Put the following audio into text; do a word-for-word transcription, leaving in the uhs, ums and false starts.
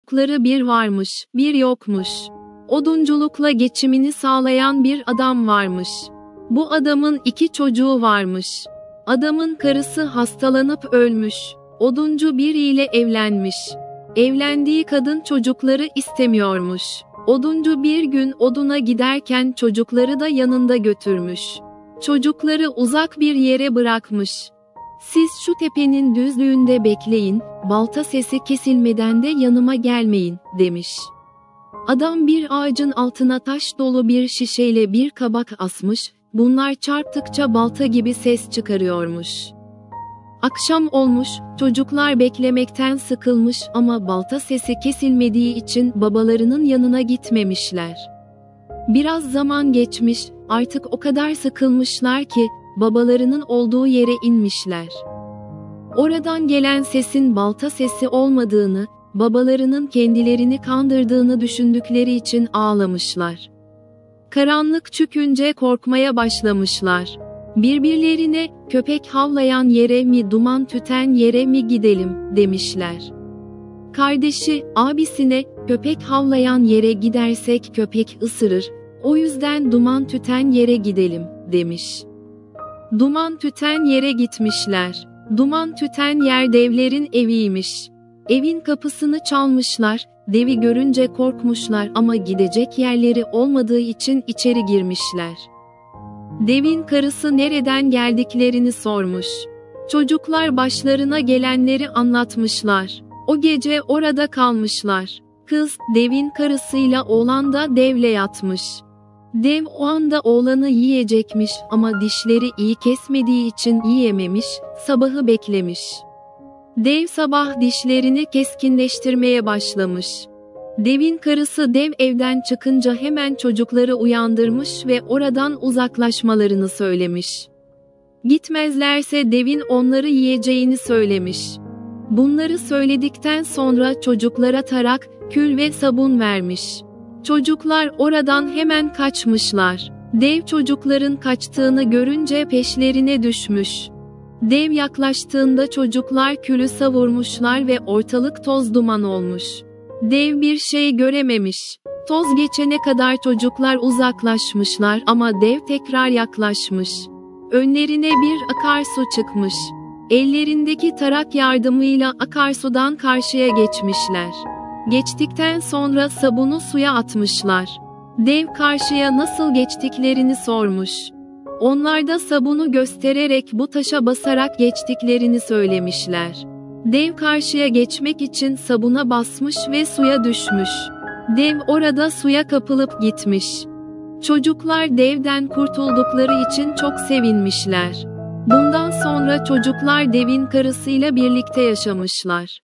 çocukları bir varmış, bir yokmuş. Odunculukla geçimini sağlayan bir adam varmış. Bu adamın iki çocuğu varmış. Adamın karısı hastalanıp ölmüş. Oduncu biriyle evlenmiş. Evlendiği kadın çocukları istemiyormuş. Oduncu bir gün oduna giderken çocukları da yanında götürmüş. Çocukları uzak bir yere bırakmış. "Siz şu tepenin düzlüğünde bekleyin, balta sesi kesilmeden de yanıma gelmeyin," demiş. Adam bir ağacın altına taş dolu bir şişeyle bir kabak asmış, bunlar çarptıkça balta gibi ses çıkarıyormuş. Akşam olmuş, çocuklar beklemekten sıkılmış ama balta sesi kesilmediği için babalarının yanına gitmemişler. Biraz zaman geçmiş, artık o kadar sıkılmışlar ki, babalarının olduğu yere inmişler. Oradan gelen sesin balta sesi olmadığını, babalarının kendilerini kandırdığını düşündükleri için ağlamışlar. Karanlık çökünce korkmaya başlamışlar. Birbirlerine, "Köpek havlayan yere mi, duman tüten yere mi gidelim?" demişler. Kardeşi, abisine, "Köpek havlayan yere gidersek köpek ısırır, o yüzden duman tüten yere gidelim," demiş. Duman tüten yere gitmişler. Duman tüten yer devlerin eviymiş. Evin kapısını çalmışlar, devi görünce korkmuşlar ama gidecek yerleri olmadığı için içeri girmişler. Devin karısı nereden geldiklerini sormuş. Çocuklar başlarına gelenleri anlatmışlar. O gece orada kalmışlar. Kız, devin karısıyla oğlan da devle yatmış. Dev o anda oğlanı yiyecekmiş ama dişleri iyi kesmediği için yiyememiş, sabahı beklemiş. Dev sabah dişlerini keskinleştirmeye başlamış. Devin karısı dev evden çıkınca hemen çocukları uyandırmış ve oradan uzaklaşmalarını söylemiş. Gitmezlerse devin onları yiyeceğini söylemiş. Bunları söyledikten sonra çocuklara tarak, kül ve sabun vermiş. Çocuklar oradan hemen kaçmışlar. Dev çocukların kaçtığını görünce peşlerine düşmüş. Dev yaklaştığında çocuklar külü savurmuşlar ve ortalık toz duman olmuş. Dev bir şey görememiş. Toz geçene kadar çocuklar uzaklaşmışlar ama dev tekrar yaklaşmış. Önlerine bir akarsu çıkmış. Ellerindeki tarak yardımıyla akarsudan karşıya geçmişler. Geçtikten sonra sabunu suya atmışlar. Dev karşıya nasıl geçtiklerini sormuş. Onlar da sabunu göstererek bu taşa basarak geçtiklerini söylemişler. Dev karşıya geçmek için sabuna basmış ve suya düşmüş. Dev orada suya kapılıp gitmiş. Çocuklar devden kurtuldukları için çok sevinmişler. Bundan sonra çocuklar devin karısıyla birlikte yaşamışlar.